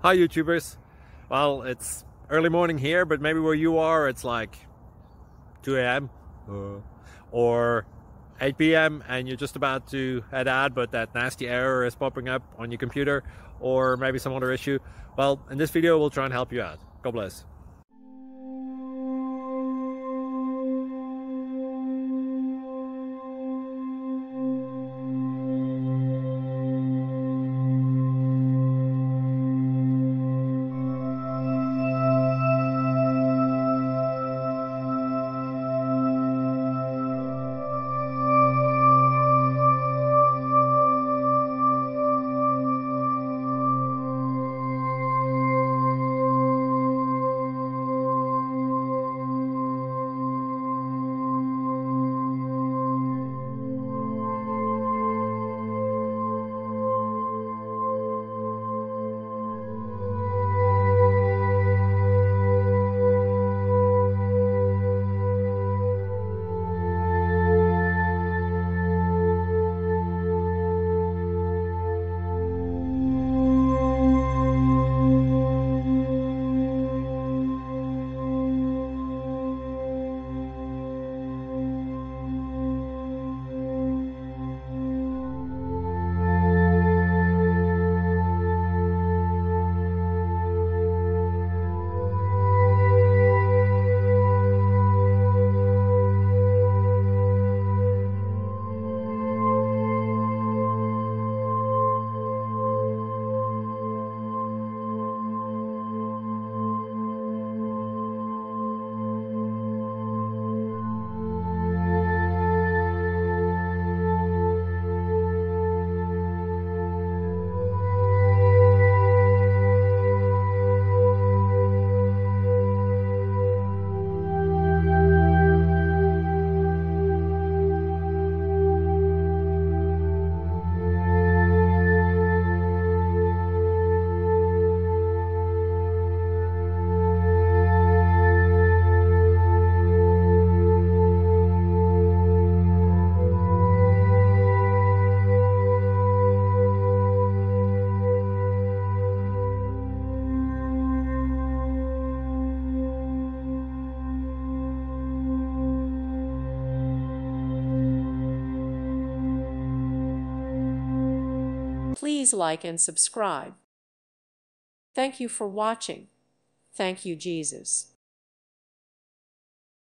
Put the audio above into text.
Hi YouTubers. Well, it's early morning here, but maybe where you are it's like 2 a.m. or 8 p.m. and you're just about to head out, but that nasty error is popping up on your computer, or maybe some other issue. Well, in this video we'll try and help you out. God bless. Please like and subscribe. Thank you for watching. Thank you, Jesus.